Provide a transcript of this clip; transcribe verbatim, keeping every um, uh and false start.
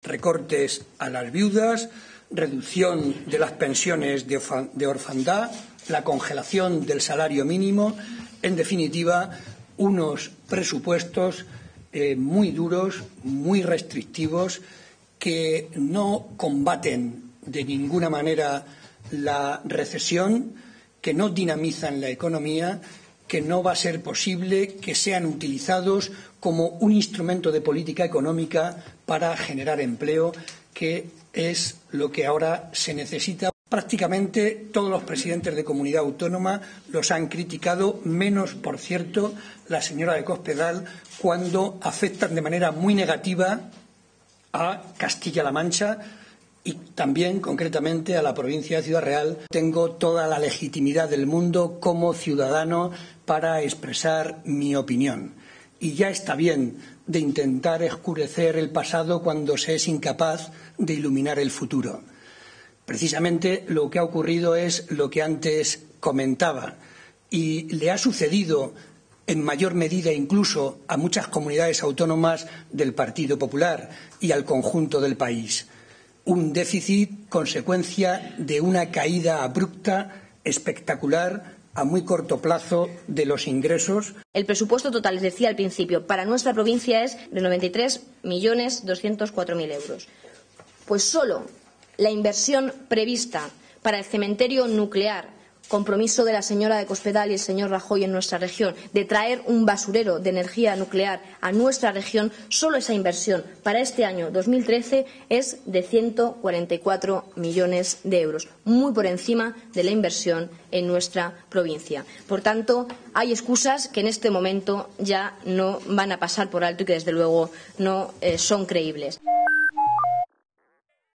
recortes a las viudas, reducción de las pensiones de orfandad, la congelación del salario mínimo, en definitiva, unos presupuestos eh, muy duros, muy restrictivos, que no combaten de ninguna manera la recesión, que no dinamizan la economía, que no va a ser posible que sean utilizados como un instrumento de política económica para generar empleo, que es lo que ahora se necesita. Prácticamente todos los presidentes de comunidad autónoma los han criticado, menos, por cierto, la señora de Cospedal, cuando afectan de manera muy negativa a Castilla-La Mancha y también, concretamente, a la provincia de Ciudad Real. Tengo toda la legitimidad del mundo como ciudadano para expresar mi opinión. Y ya está bien de intentar oscurecer el pasado cuando se es incapaz de iluminar el futuro. Precisamente lo que ha ocurrido es lo que antes comentaba, y le ha sucedido en mayor medida incluso a muchas comunidades autónomas del Partido Popular y al conjunto del país. Un déficit consecuencia de una caída abrupta, espectacular, a muy corto plazo de los ingresos. El presupuesto total, les decía al principio, para nuestra provincia es de noventa y tres millones doscientos cuatro mil euros. Pues solo la inversión prevista para el cementerio nuclear, compromiso de la señora de Cospedal y el señor Rajoy en nuestra región, de traer un basurero de energía nuclear a nuestra región, solo esa inversión para este año dos mil trece es de ciento cuarenta y cuatro millones de euros, muy por encima de la inversión en nuestra provincia. Por tanto, hay excusas que en este momento ya no van a pasar por alto y que, desde luego, no eh, son creíbles.